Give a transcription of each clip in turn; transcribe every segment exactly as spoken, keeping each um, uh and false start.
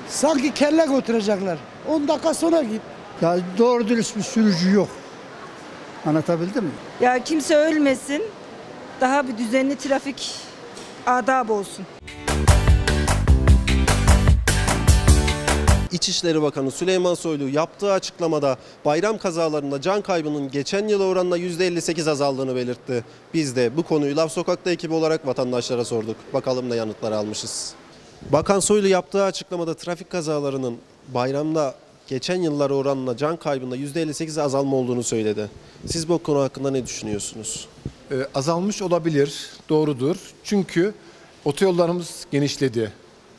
Sanki kelle götürecekler. on dakika sonra git. Ya doğru dürüst bir sürücü yok. Anlatabildim mi? Ya kimse ölmesin. Daha bir düzenli trafik adabı olsun. İçişleri Bakanı Süleyman Soylu yaptığı açıklamada bayram kazalarında can kaybının geçen yıla oranla yüzde elli sekiz azaldığını belirtti. Biz de bu konuyu Laf Sokak'ta ekibi olarak vatandaşlara sorduk. Bakalım ne yanıtlar almışız. Bakan Soylu yaptığı açıklamada trafik kazalarının bayramda geçen yıllara oranla can kaybında yüzde elli sekiz azalma olduğunu söyledi. Siz bu konu hakkında ne düşünüyorsunuz? Ee, azalmış olabilir, doğrudur. Çünkü otoyollarımız genişledi.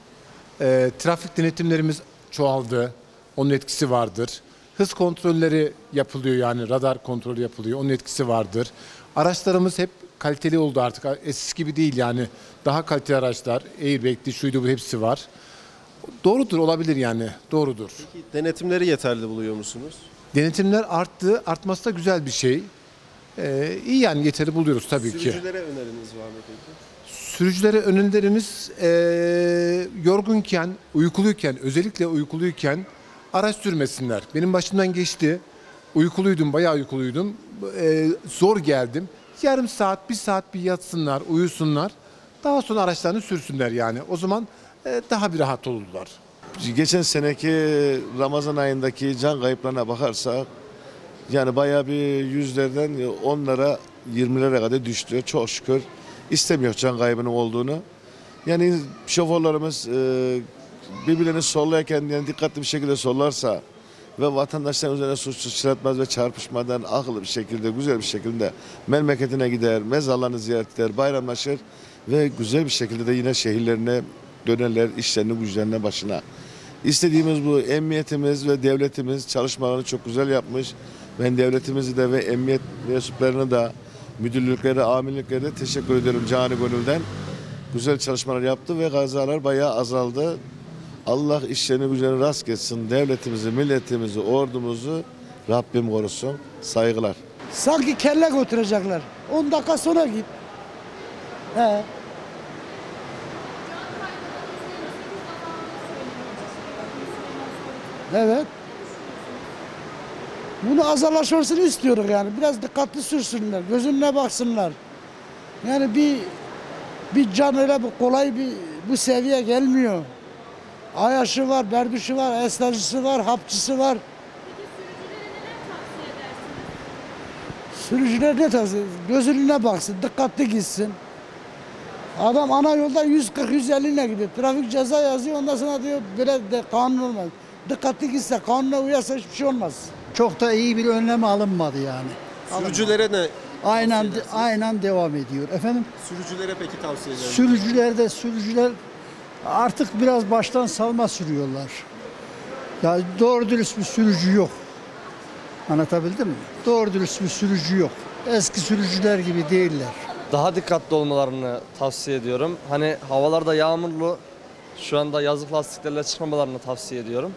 Ee, trafik denetimlerimiz çoğaldı. Onun etkisi vardır. Hız kontrolleri yapılıyor, yani radar kontrolü yapılıyor. Onun etkisi vardır. Araçlarımız hep kaliteli oldu artık. Eskisi gibi değil yani. Daha kaliteli araçlar, airbag'li, şuydu bu hepsi var. Doğrudur, olabilir yani. Doğrudur. Peki denetimleri yeterli buluyor musunuz? Denetimler arttı. Artması da güzel bir şey. Ee, iyi yani, yeterli buluyoruz tabii ki. Sürücülere öneriniz var mı peki? Sürücülere önerilerimiz e, yorgunken, uykuluyken, özellikle uykuluyken araç sürmesinler. Benim başımdan geçti. Uykuluydum, bayağı uykuluydum. E, zor geldim. Yarım saat, bir saat bir yatsınlar, uyusunlar. Daha sonra araçlarını sürsünler yani. O zaman e, daha bir rahat olurlar. Geçen seneki Ramazan ayındaki can kayıplarına bakarsak yani bayağı bir yüzlerden onlara, yirmilere kadar düştü. Çok şükür istemiyor can kaybının olduğunu. Yani şoförlerimiz birbirlerini sollarken yani dikkatli bir şekilde sollarsa ve vatandaşların üzerine suçsuz çıkartmaz ve çarpışmadan akıllı bir şekilde, güzel bir şekilde memleketine gider, mezarlarını ziyaret eder, bayramlaşır ve güzel bir şekilde de yine şehirlerine dönerler, işlerine, güçlerine başına. İstediğimiz bu. Emniyetimiz ve devletimiz çalışmalarını çok güzel yapmış. Ben devletimizi de ve emniyet mensuplarını da, müdürlüklere, amirliklere de teşekkür ediyorum canı gönülden. Güzel çalışmalar yaptı ve kazalar bayağı azaldı. Allah işlerini gücünü rast etsin. Devletimizi, milletimizi, ordumuzu Rabbim korusun. Saygılar. Sanki kelle götürecekler. on dakika sonra git. He. Evet. Bunu azallaşmasını istiyoruz yani. Biraz dikkatli sürsünler, gözüne baksınlar. Yani bir bir can öyle bir kolay bir bu seviye gelmiyor. Ayaşı var, berbişi var, esnafçısı var, hapçısı var. Sürücüler ne tavsiye? Gözüne baksın, dikkatli gitsin. Adam ana yolda yüz kırk yüz elli ile gidiyor. Trafik ceza yazıyor, ondan sonra diyor böyle de kanun olmaz. Dikkatli gitse, kanuna uyarsa hiçbir şey olmaz. Çok da iyi bir önlem alınmadı yani. Sürücülere ne? Aynen aynen devam ediyor. Efendim? Sürücülere peki tavsiye ederim. Sürücüler de sürücüler artık biraz baştan salma sürüyorlar. Ya doğru dürüst bir sürücü yok. Anlatabildim mi? Doğru dürüst bir sürücü yok. Eski sürücüler gibi değiller. Daha dikkatli olmalarını tavsiye ediyorum. Hani havalarda yağmurlu, şu anda yazlık lastiklerle çıkmamalarını tavsiye ediyorum.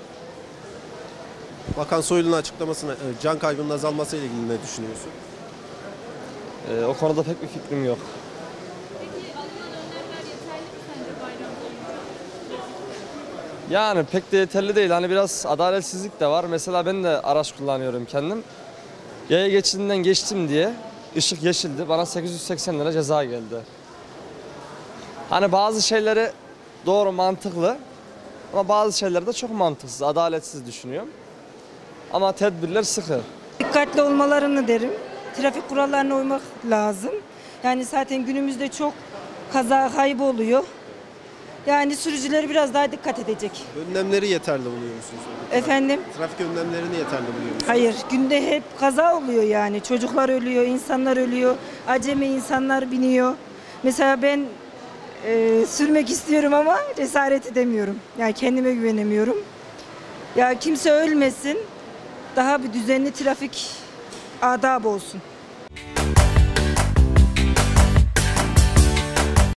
Bakan Soylu'nun açıklamasına can kaybının azalması ile ilgili ne düşünüyorsun? Ee, o konuda pek bir fikrim yok. Peki alınan önlemler yeterli mi sence bayram boyunca? Yani pek de yeterli değil. Hani biraz adaletsizlik de var. Mesela ben de araç kullanıyorum kendim. Yaya geçidinden geçtim diye ışık yeşildi. Bana sekiz yüz seksen lira ceza geldi. Hani bazı şeyleri doğru, mantıklı ama bazı şeyler de çok mantıksız, adaletsiz düşünüyorum. Ama tedbirler sıkı. Dikkatli olmalarını derim. Trafik kurallarına uymak lazım. Yani zaten günümüzde çok kaza kaybı oluyor. Yani sürücüleri biraz daha dikkat edecek. Önlemleri yeterli buluyor musunuz? Efendim? Trafik önlemlerini yeterli buluyor musunuz? Hayır, günde hep kaza oluyor yani. Çocuklar ölüyor, insanlar ölüyor, acemi insanlar biniyor. Mesela ben e, sürmek istiyorum ama cesaret edemiyorum. Yani kendime güvenemiyorum. Ya kimse ölmesin. Daha bir düzenli trafik adabı olsun.